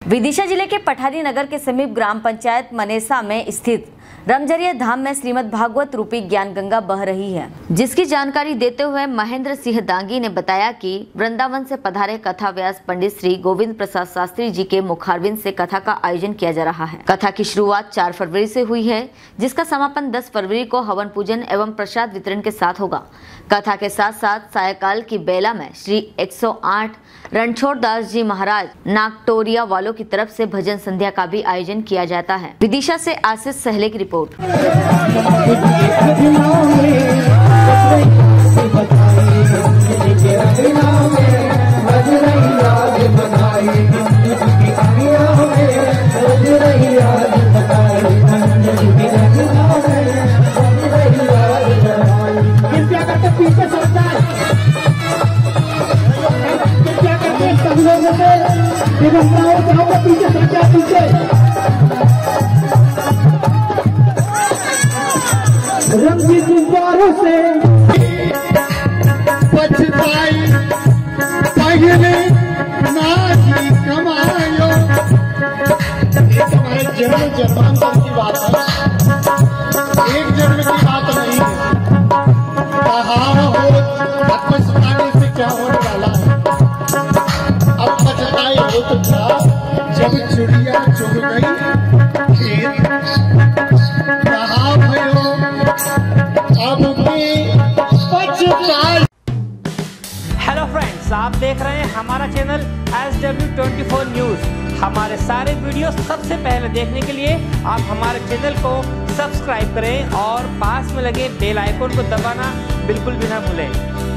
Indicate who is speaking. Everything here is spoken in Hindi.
Speaker 1: विदिशा जिले के पठारी नगर के समीप ग्राम पंचायत मनेसा में स्थित रमझरिया धाम में श्रीमद् भागवत रूपी ज्ञान गंगा बह रही है, जिसकी जानकारी देते हुए महेंद्र सिंह दांगी ने बताया कि वृंदावन से पधारे कथा व्यास पंडित श्री गोविंद प्रसाद शास्त्री जी के मुखारविंद से कथा का आयोजन किया जा रहा है। कथा की शुरुआत 4 फरवरी से हुई है, जिसका समापन 10 फरवरी को हवन पूजन एवं प्रसाद वितरण के साथ होगा। कथा के साथ साथ सायकाल की बेला में श्री 108 रणछोड़ दास जी महाराज नागटोरिया वालों की तरफ से भजन संध्या का भी आयोजन किया जाता है। विदिशा से आशीष सहले की रिपोर्ट।
Speaker 2: रंगी गुब्बारों से पछताई पहले नाजी कमायो। ये तुम्हारे जन्म जन्मांतर की बात है, एक जन्म की बात नहीं है। कहा हो अब पछताने से क्या होने वाला है, अब पछताए हो तो क्या, जब चिड़िया चुग गई
Speaker 3: हेलो फ्रेंड्स, आप देख रहे हैं हमारा चैनल SW24 न्यूज। हमारे सारे वीडियो सबसे पहले देखने के लिए आप हमारे चैनल को सब्सक्राइब करें और पास में लगे बेल आइकन को दबाना बिल्कुल भी ना भूलें।